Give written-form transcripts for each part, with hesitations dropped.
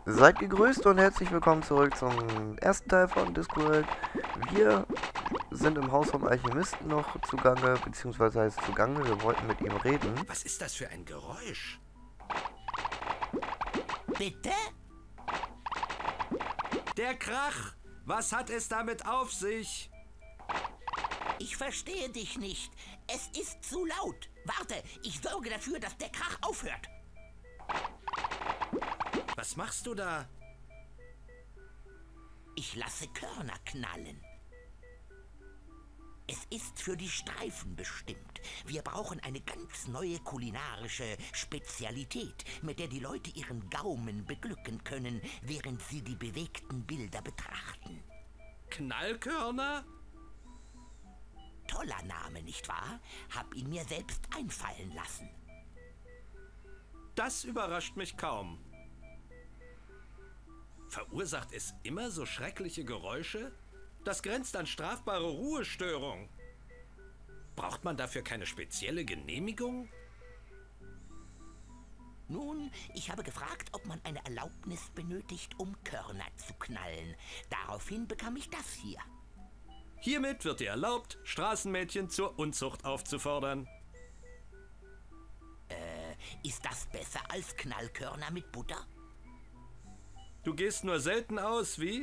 Seid gegrüßt und herzlich willkommen zurück zum ersten Teil von Discworld. Wir sind im Haus vom Alchemisten noch zugange, beziehungsweise heißt zugange, wir wollten mit ihm reden. Was ist das für ein Geräusch? Bitte? Der Krach! Was hat es damit auf sich? Ich verstehe dich nicht. Es ist zu laut. Warte, ich sorge dafür, dass der Krach aufhört. Was machst du da? Ich lasse Körner knallen. Es ist für die Streifen bestimmt. Wir brauchen eine ganz neue kulinarische Spezialität, mit der die Leute ihren Gaumen beglücken können, während sie die bewegten Bilder betrachten. Knallkörner? Toller Name, nicht wahr? Hab ihn mir selbst einfallen lassen. Das überrascht mich kaum. Verursacht es immer so schreckliche Geräusche? Das grenzt an strafbare Ruhestörung. Braucht man dafür keine spezielle Genehmigung? Nun, ich habe gefragt, ob man eine Erlaubnis benötigt, um Körner zu knallen. Daraufhin bekam ich das hier. Hiermit wird dir erlaubt, Straßenmädchen zur Unzucht aufzufordern. Ist das besser als Knallkörner mit Butter? Du gehst nur selten aus, wie?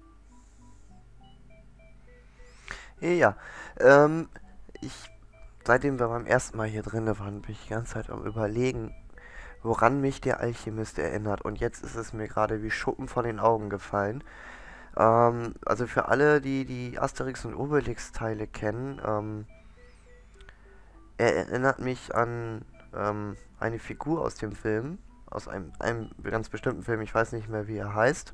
Ja, ich, seitdem wir beim ersten Mal hier drin waren, bin ich die ganze Zeit am Überlegen, woran mich der Alchemist erinnert. Und jetzt ist es mir gerade wie Schuppen von den Augen gefallen. Also für alle, die die Asterix und Obelix-Teile kennen, er erinnert mich an eine Figur aus dem Film, aus einem ganz bestimmten Film, ich weiß nicht mehr, wie er heißt,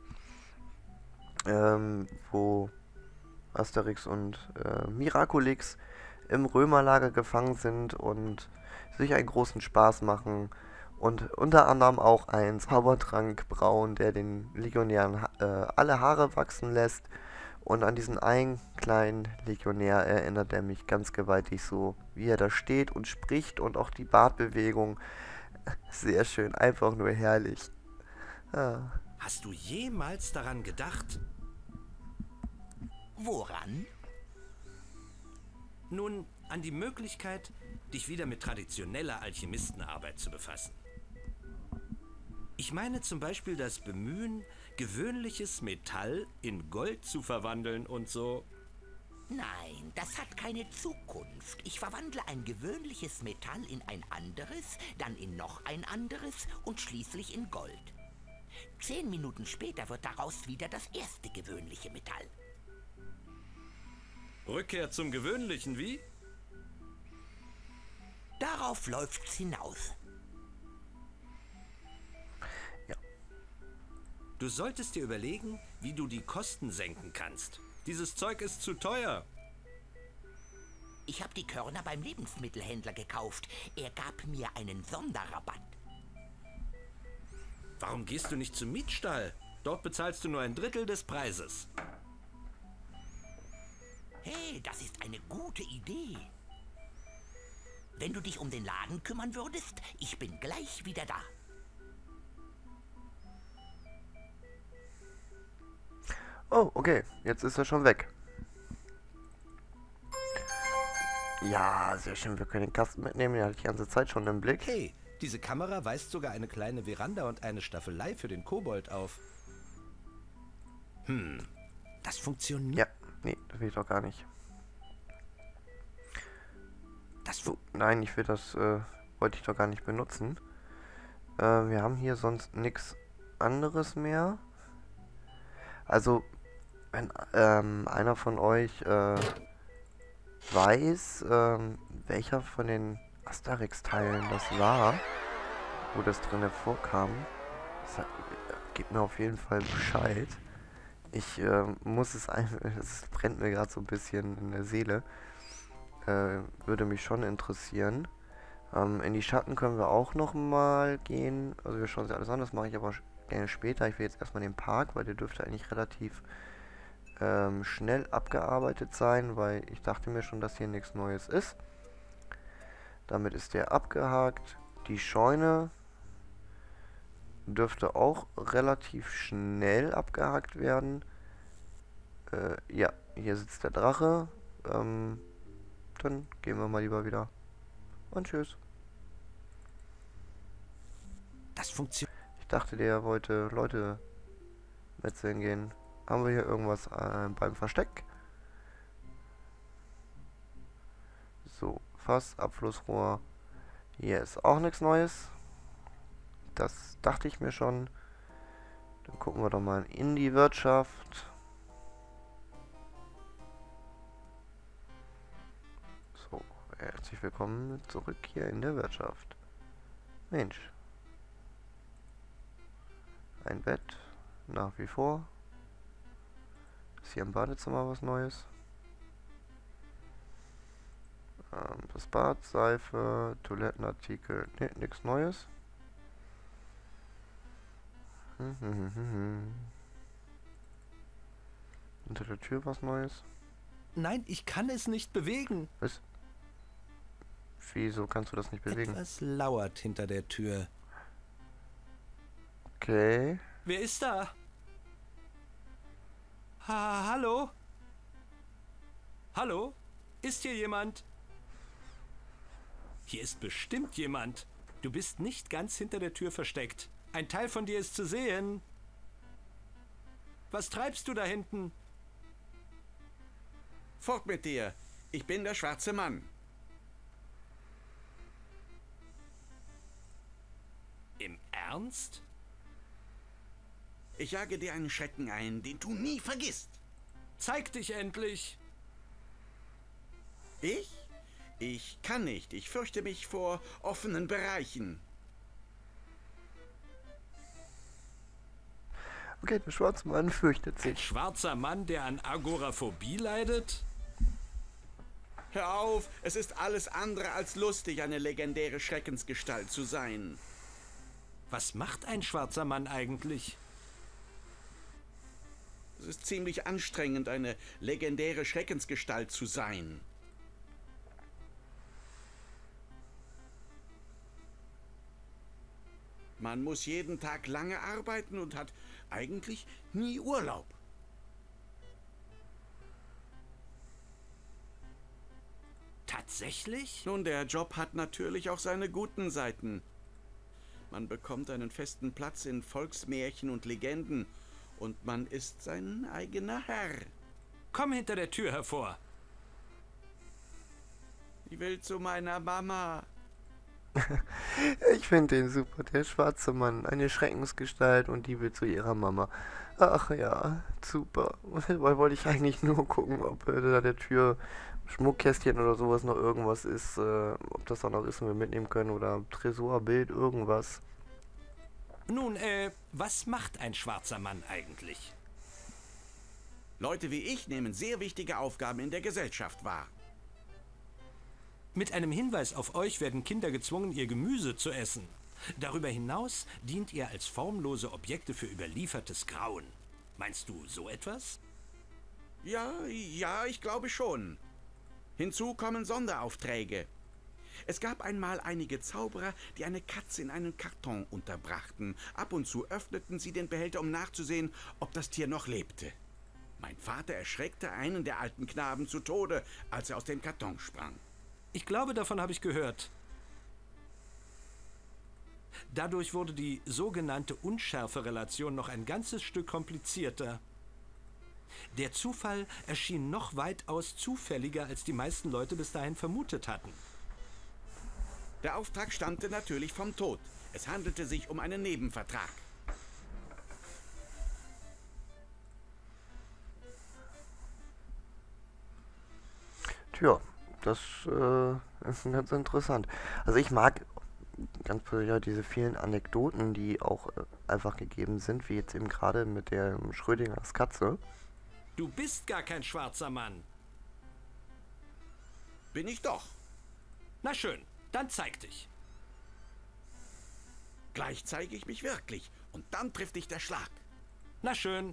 wo Asterix und Miraculix im Römerlager gefangen sind und sich einen großen Spaß machen und unter anderem auch einen Zaubertrank brauen, der den Legionären alle Haare wachsen lässt. Und an diesen einen kleinen Legionär erinnert er mich ganz gewaltig so, wie er da steht und spricht und auch die Bartbewegung. Sehr schön, einfach nur herrlich. Ah. Hast du jemals daran gedacht? Woran? Nun, an die Möglichkeit, dich wieder mit traditioneller Alchemistenarbeit zu befassen. Ich meine zum Beispiel das Bemühen, gewöhnliches Metall in Gold zu verwandeln und so. Nein, das hat keine Zukunft. Ich verwandle ein gewöhnliches Metall in ein anderes, dann in noch ein anderes und schließlich in Gold. 10 Minuten später wird daraus wieder das erste gewöhnliche Metall. Rückkehr zum Gewöhnlichen, wie? Darauf läuft's hinaus. Du solltest dir überlegen, wie du die Kosten senken kannst. Dieses Zeug ist zu teuer. Ich habe die Körner beim Lebensmittelhändler gekauft. Er gab mir einen Sonderrabatt. Warum gehst du nicht zum Mietstall? Dort bezahlst du nur ein Drittel des Preises. Hey, das ist eine gute Idee. Wenn du dich um den Laden kümmern würdest, ich bin gleich wieder da. Oh, okay, jetzt ist er schon weg. Ja, sehr schön, wir können den Kasten mitnehmen, den hatte ich die ganze Zeit schon im Blick. Hey, diese Kamera weist sogar eine kleine Veranda und eine Staffelei für den Kobold auf. Das funktioniert. Ja, nee, das will ich doch gar nicht. Das So, nein, ich will das, wollte ich doch gar nicht benutzen. Wir haben hier sonst nichts anderes mehr. Also, wenn einer von euch weiß, welcher von den Asterix-Teilen das war, wo das drinne vorkam, gebt mir auf jeden Fall Bescheid. Ich muss es einfach, es brennt mir gerade so ein bisschen in der Seele. Würde mich schon interessieren. In die Schatten können wir auch noch mal gehen. Also wir schauen uns alles an, das mache ich aber gerne später. Ich will jetzt erstmal den Park, weil der dürfte eigentlich relativ schnell abgearbeitet sein, weil ich dachte mir schon, dass hier nichts Neues ist. Damit ist der abgehakt. Die Scheune dürfte auch relativ schnell abgehakt werden. Ja, hier sitzt der Drache. Dann gehen wir mal lieber wieder. Und tschüss. Das funktioniert. Ich dachte, der wollte Leute metzeln gehen. Haben wir hier irgendwas beim Versteck? So, Fass, Abflussrohr. Hier ist auch nichts Neues. Das dachte ich mir schon. Dann gucken wir doch mal in die Wirtschaft. So, herzlich willkommen zurück hier in der Wirtschaft. Mensch. Ein Bett, nach wie vor. Ist hier im Badezimmer was Neues? Das Bad, Seife, Toilettenartikel. Ne, nichts Neues. Hinter der Tür was Neues. Nein, ich kann es nicht bewegen. Was? Wieso kannst du das nicht bewegen? Etwas lauert hinter der Tür. Okay. Wer ist da? Hallo? Hallo? Ist hier jemand? Hier ist bestimmt jemand. Du bist nicht ganz hinter der Tür versteckt. Ein Teil von dir ist zu sehen. Was treibst du da hinten? Fort mit dir! Ich bin der schwarze Mann. Im Ernst? Ich jage dir einen Schrecken ein, den du nie vergisst. Zeig dich endlich! Ich? Ich kann nicht. Ich fürchte mich vor offenen Bereichen. Okay, der schwarze Mann fürchtet Ein sich. schwarzer Mann, der an Agoraphobie leidet? Hör auf, es ist alles andere als lustig, eine legendäre Schreckensgestalt zu sein. Was macht ein schwarzer Mann eigentlich? Es ist ziemlich anstrengend, eine legendäre Schreckensgestalt zu sein. Man muss jeden Tag lange arbeiten und hat eigentlich nie Urlaub. Tatsächlich? Nun, der Job hat natürlich auch seine guten Seiten. Man bekommt einen festen Platz in Volksmärchen und Legenden und man ist sein eigener Herr. Komm hinter der Tür hervor. Ich will zu meiner Mama. Ich finde den super, der schwarze Mann. Eine Schreckensgestalt und die will zu ihrer Mama. Ach ja, super. Dabei wollte ich eigentlich nur gucken, ob da der Tür Schmuckkästchen oder sowas noch irgendwas ist. Ob das da noch ist und wir mitnehmen können oder Tresorbild, irgendwas. Nun, was macht ein schwarzer Mann eigentlich? Leute wie ich nehmen sehr wichtige Aufgaben in der Gesellschaft wahr. Mit einem Hinweis auf euch werden Kinder gezwungen, ihr Gemüse zu essen. Darüber hinaus dient ihr als formlose Objekte für überliefertes Grauen. Meinst du so etwas? Ja, ich glaube schon. Hinzu kommen Sonderaufträge. Es gab einmal einige Zauberer, die eine Katze in einen Karton unterbrachten. Ab und zu öffneten sie den Behälter, um nachzusehen, ob das Tier noch lebte. Mein Vater erschreckte einen der alten Knaben zu Tode, als er aus dem Karton sprang. Ich glaube, davon habe ich gehört. Dadurch wurde die sogenannte Unschärferelation noch ein ganzes Stück komplizierter. Der Zufall erschien noch weitaus zufälliger, als die meisten Leute bis dahin vermutet hatten. Der Auftrag stammte natürlich vom Tod. Es handelte sich um einen Nebenvertrag. Tja, das ist ganz interessant. Also ich mag ganz persönlich diese vielen Anekdoten, die auch einfach gegeben sind, wie jetzt eben gerade mit der Schrödingers Katze. Du bist gar kein schwarzer Mann. Bin ich doch. Na schön, dann zeig dich. Gleich zeige ich mich wirklich. Und dann trifft dich der Schlag. Na schön,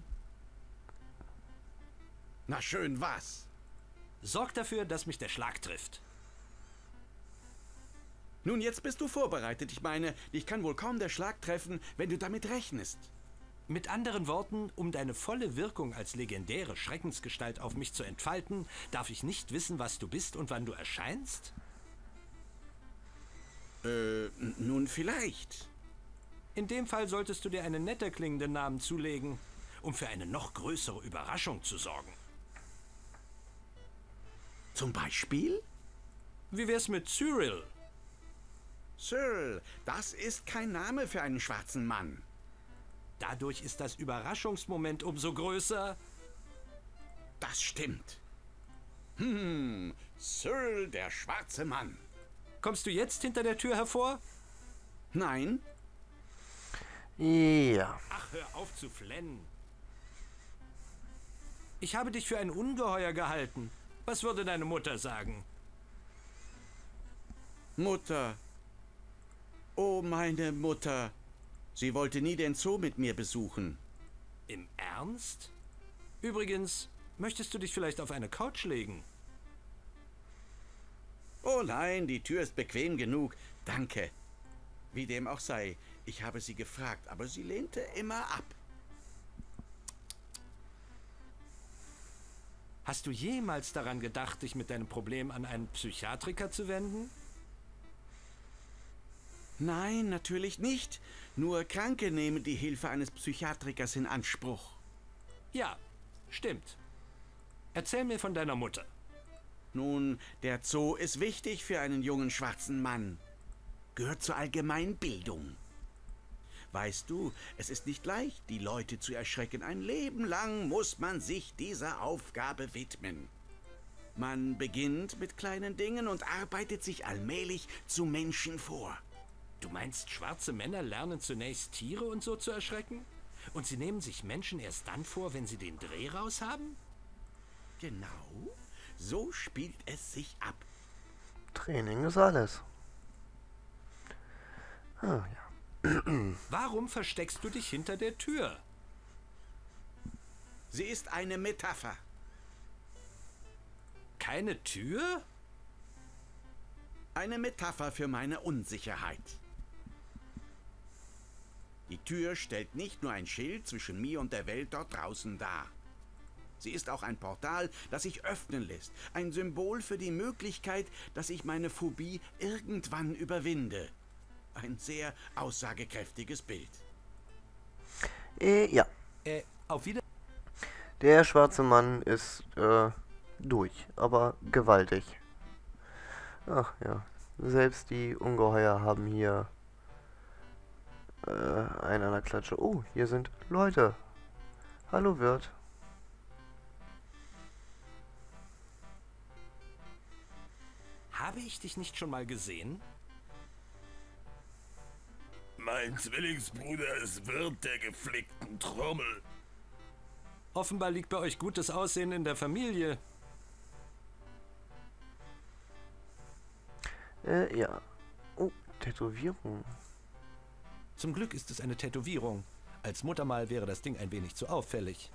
Na schön, was? sorg dafür, dass mich der Schlag trifft. Nun, jetzt bist du vorbereitet. Ich meine, dich kann wohl kaum der Schlag treffen, wenn du damit rechnest. Mit anderen Worten, um deine volle Wirkung als legendäre Schreckensgestalt auf mich zu entfalten, darf ich nicht wissen, was du bist und wann du erscheinst? Nun vielleicht. In dem Fall solltest du dir einen netter klingenden Namen zulegen, um für eine noch größere Überraschung zu sorgen. Zum Beispiel? Wie wär's mit Cyril? Cyril, das ist kein Name für einen schwarzen Mann. Dadurch ist das Überraschungsmoment umso größer. Das stimmt. Cyril, der schwarze Mann. Kommst du jetzt hinter der Tür hervor? Nein? Ja. Ach, hör auf zu flennen. Ich habe dich für ein Ungeheuer gehalten. Was würde deine Mutter sagen? Mutter. Oh, meine Mutter. Sie wollte nie den Zoo mit mir besuchen. Im Ernst? Übrigens, möchtest du dich vielleicht auf eine Couch legen? Oh nein, die Tür ist bequem genug. Danke. Wie dem auch sei, ich habe sie gefragt, aber sie lehnte immer ab. Hast du jemals daran gedacht, dich mit deinem Problem an einen Psychiatriker zu wenden? Nein, natürlich nicht. Nur Kranke nehmen die Hilfe eines Psychiatrikers in Anspruch. Ja, stimmt. Erzähl mir von deiner Mutter. Nun, der Zoo ist wichtig für einen jungen schwarzen Mann. Gehört zur allgemeinen Bildung. Weißt du, es ist nicht leicht, die Leute zu erschrecken. Ein Leben lang muss man sich dieser Aufgabe widmen. Man beginnt mit kleinen Dingen und arbeitet sich allmählich zu Menschen vor. Du meinst, schwarze Männer lernen zunächst Tiere und so zu erschrecken? Und sie nehmen sich Menschen erst dann vor, wenn sie den Dreh raus haben? Genau, so spielt es sich ab. Training ist alles. Ah, ja. Warum versteckst du dich hinter der Tür? Sie ist eine Metapher. Keine Tür? Eine Metapher für meine Unsicherheit. Die Tür stellt nicht nur ein Schild zwischen mir und der Welt dort draußen dar. Sie ist auch ein Portal, das sich öffnen lässt. Ein Symbol für die Möglichkeit, dass ich meine Phobie irgendwann überwinde. Ein sehr aussagekräftiges Bild. Ja. Auf Wiedersehen. Der schwarze Mann ist durch, aber gewaltig. Ach ja. Selbst die Ungeheuer haben hier einen an der Klatsche. Oh, hier sind Leute. Hallo Wirt. Habe ich dich nicht schon mal gesehen? Mein Zwillingsbruder ist Wirt der geflickten Trommel. Offenbar liegt bei euch gutes Aussehen in der Familie. Ja. Oh, Tätowierung. Zum Glück ist es eine Tätowierung. Als Muttermal wäre das Ding ein wenig zu auffällig.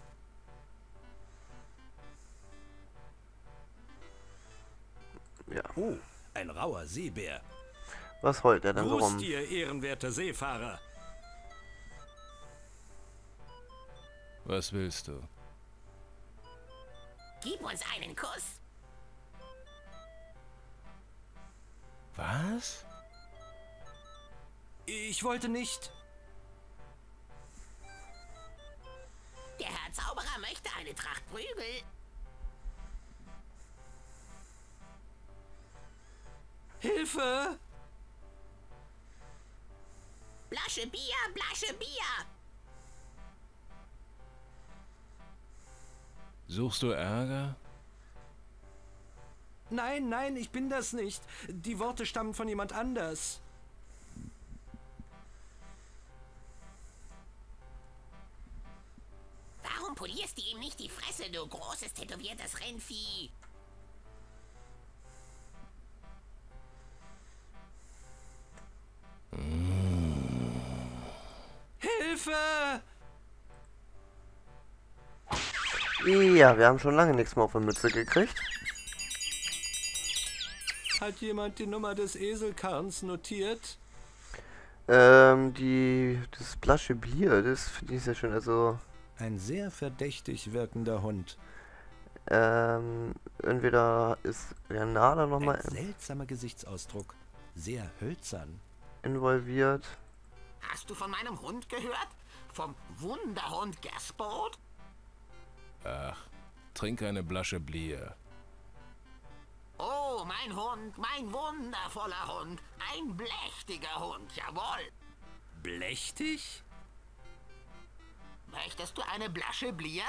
Ja. Oh, ein rauer Seebär. Was heult er denn so Gruß rum? dir, ehrenwerter Seefahrer. Was willst du? Gib uns einen Kuss. Was? Ich wollte nicht. Der Herr Zauberer möchte eine Tracht Prügel. Hilfe! Flasche Bier, Flasche Bier. Suchst du Ärger? Nein, nein, ich bin das nicht. Die Worte stammen von jemand anders. Warum polierst du ihm nicht die Fresse, du großes tätowiertes Rennvieh? Hilfe! Ja, wir haben schon lange nichts mehr auf der Mütze gekriegt. Hat jemand die Nummer des Eselkarrens notiert? Das Flasche Bier, das finde ich sehr schön. Also, Ein sehr verdächtig wirkender Hund. entweder ist der Nala Ein nochmal seltsamer Gesichtsausdruck. Sehr hölzern. involviert. Hast du von meinem Hund gehört? Vom Wunderhund Gersport? Ach, trink eine Flasche Bier. Oh, mein Hund, mein wundervoller Hund. Ein prächtiger Hund, jawohl. Blechtig? Möchtest du eine Flasche Bier?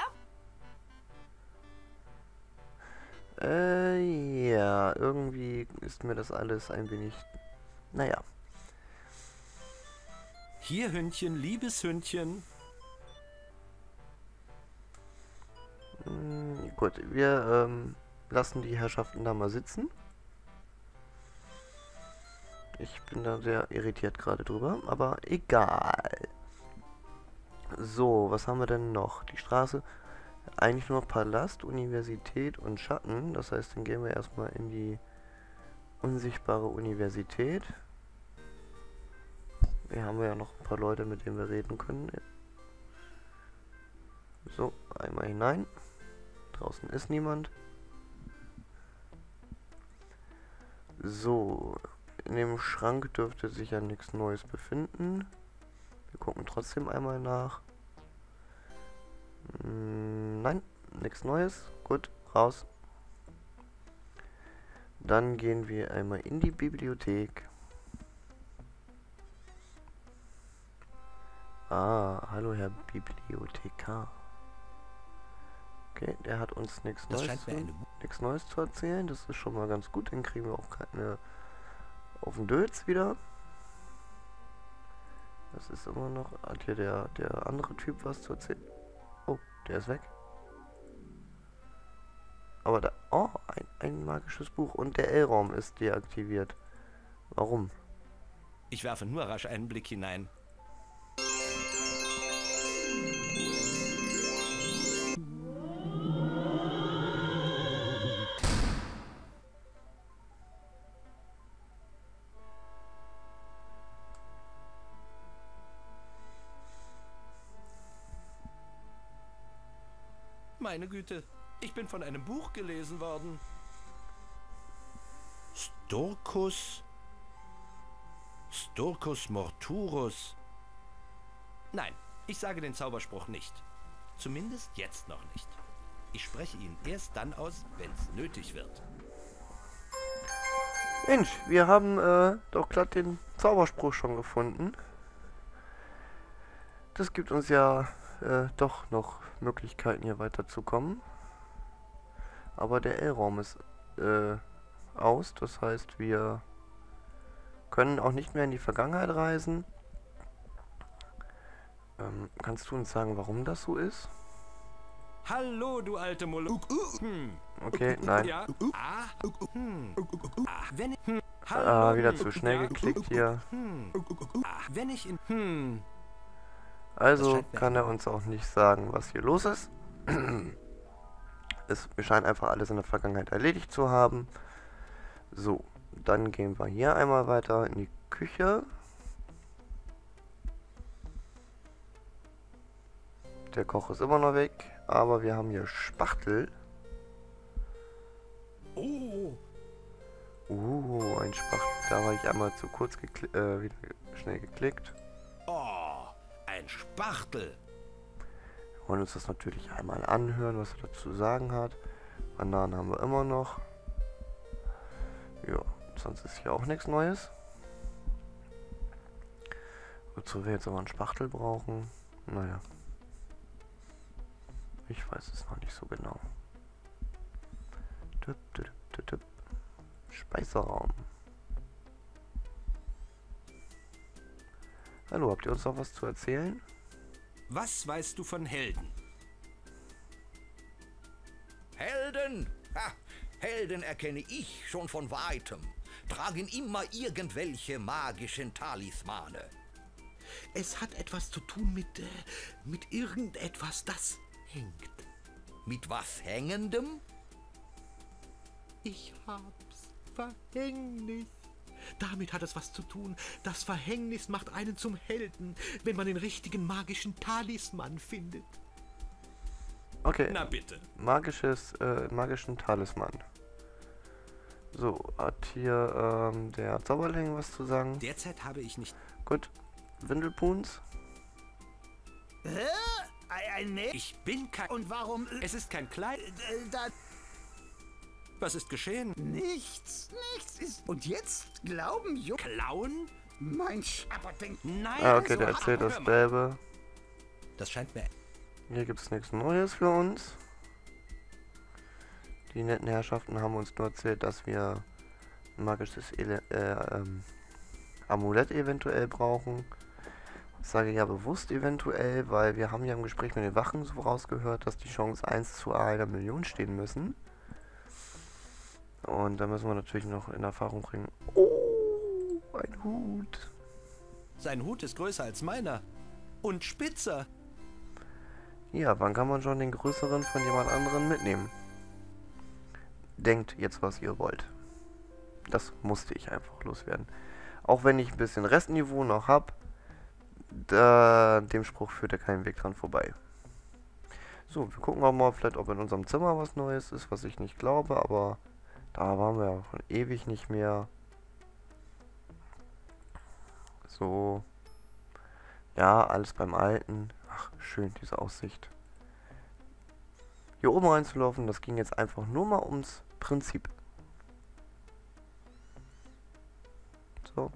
Ja, irgendwie ist mir das alles ein wenig. Naja. Hier, Hündchen, liebes Hündchen. Gut, wir lassen die Herrschaften da mal sitzen. Ich bin da sehr irritiert gerade drüber, aber egal. So, was haben wir denn noch? Die Straße. Eigentlich nur Palast, Universität und Schatten. Das heißt, dann gehen wir erstmal in die unsichtbare Universität. Hier haben wir ja noch ein paar Leute, mit denen wir reden können. So, einmal hinein. Draußen ist niemand. So, in dem Schrank dürfte sich ja nichts Neues befinden. Wir gucken trotzdem einmal nach. Nein, nichts Neues. Gut, raus. Dann gehen wir einmal in die Bibliothek. Ah, hallo Herr Bibliothekar. Okay, der hat uns nichts Neues zu erzählen. Das ist schon mal ganz gut. Dann kriegen wir auch keine auf den Dötz wieder. Das ist immer noch. Hat hier der andere Typ was zu erzählen? Oh, der ist weg. Aber da. Oh, ein magisches Buch. Und der L-Raum ist deaktiviert. Warum? Ich werfe nur rasch einen Blick hinein. Meine Güte, ich bin von einem Buch gelesen worden. Storcus Morturus. Nein, ich sage den Zauberspruch nicht. Zumindest jetzt noch nicht. Ich spreche ihn erst dann aus, wenn es nötig wird. Mensch, wir haben doch glatt den Zauberspruch schon gefunden. Das gibt uns ja doch noch Möglichkeiten, hier weiterzukommen. Aber der L-Raum ist aus. Das heißt, wir können auch nicht mehr in die Vergangenheit reisen. Kannst du uns sagen, warum das so ist? Hallo, du alte Mulle. Okay, nein. Ja. Wenn ich, Wieder zu schnell geklickt hier. Wenn ich in Also kann er uns auch nicht sagen, was hier los ist. Wir scheinen einfach alles in der Vergangenheit erledigt zu haben. So, dann gehen wir hier einmal weiter in die Küche. Der Koch ist immer noch weg, aber wir haben hier Spachtel. Oh, Ein Spachtel. Da war ich einmal zu kurz wieder schnell geklickt. ein Spachtel. Wir wollen uns das natürlich einmal anhören, was er dazu sagen hat. Bananen haben wir immer noch. Ja, sonst ist hier auch nichts Neues. Wozu wir jetzt aber einen Spachtel brauchen? Naja. Ich weiß es noch nicht so genau. Speiseraum. Hallo, habt ihr uns noch was zu erzählen? Was weißt du von Helden? Helden? Ha, Helden erkenne ich schon von weitem. Tragen immer irgendwelche magischen Talismane. Es hat etwas zu tun mit irgendetwas, das hängt. Mit was Hängendem? Ich hab's Verhängnis. Damit hat es was zu tun. Das Verhängnis macht einen zum Helden, wenn man den richtigen magischen Talisman findet. Okay. Na bitte. Magischen Talisman. So, hat hier der Zauberling was zu sagen? Derzeit habe ich nicht... Gut. Windelpuns? Ich bin kein... Und warum? Es ist kein Kleid... Da Was ist geschehen? nichts ist. Und jetzt glauben Klauen? mein Schapperdenk. Nein, Ah, okay, also, der erzählt hör mal. dasselbe. Das scheint mir... Hier gibt es nichts Neues für uns. Die netten Herrschaften haben uns nur erzählt, dass wir ein magisches Amulett eventuell brauchen. Das sage ich ja bewusst eventuell, weil wir haben ja im Gespräch mit den Wachen so rausgehört, dass die Chance 1 zu 1 Million stehen müssen. Und da müssen wir natürlich noch in Erfahrung bringen. Oh, ein Hut. Sein Hut ist größer als meiner. Und spitzer. Ja, wann kann man schon den größeren von jemand anderen mitnehmen? Denkt jetzt, was ihr wollt. Das musste ich einfach loswerden. Auch wenn ich ein bisschen Restniveau noch habe, dem Spruch führt ja keinen Weg dran vorbei. So, wir gucken auch mal vielleicht, ob in unserem Zimmer was Neues ist, was ich nicht glaube, aber da waren wir ja schon ewig nicht mehr. So. Ja, alles beim Alten. Ach, schön, diese Aussicht. Hier oben reinzulaufen, das ging jetzt einfach nur mal ums Prinzip. So.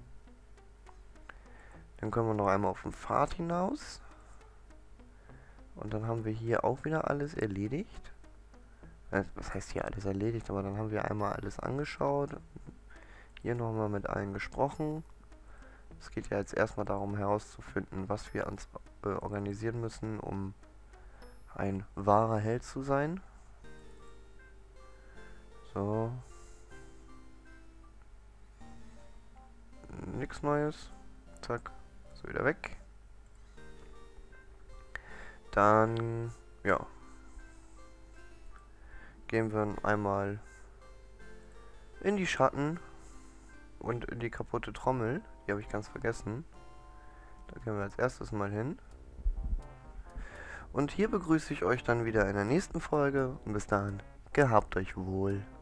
Dann können wir noch einmal auf den Pfad hinaus. Und dann haben wir hier auch wieder alles erledigt. Was heißt hier alles erledigt? Aber dann haben wir einmal alles angeschaut. Hier nochmal mit allen gesprochen. Es geht ja jetzt erstmal darum herauszufinden, was wir uns organisieren müssen, um ein wahrer Held zu sein. So. Nichts Neues. Zack. So, wieder weg. Dann, ja. Gehen wir einmal in die Schatten und in die kaputte Trommel. Die habe ich ganz vergessen. Da gehen wir als erstes mal hin. Und hier begrüße ich euch dann wieder in der nächsten Folge. Und bis dahin, gehabt euch wohl.